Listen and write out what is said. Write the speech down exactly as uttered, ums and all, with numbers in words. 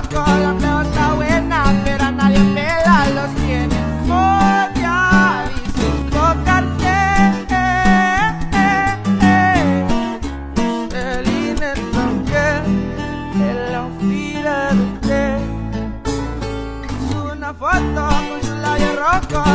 rojo, la mejor está buena, pero a nadie me la los tiene. Moya y sus tocarte, el inestante, en la fila de usted. Sube una foto con su labio rojo.